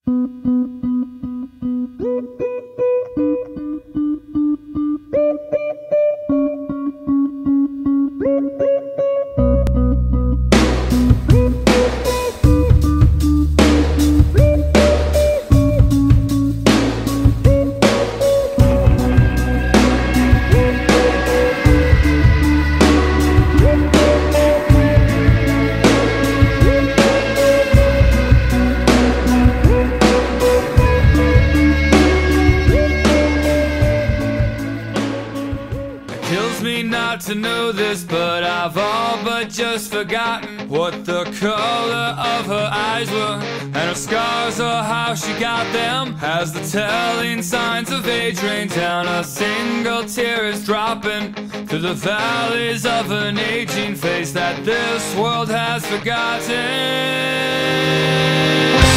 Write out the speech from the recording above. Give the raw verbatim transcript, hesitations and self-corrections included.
Kills me not to know this, but I've all but just forgotten what the color of her eyes were, and her scars or how she got them. As the telling signs of age rain down, a single tear is dropping through the valleys of an aging face that this world has forgotten.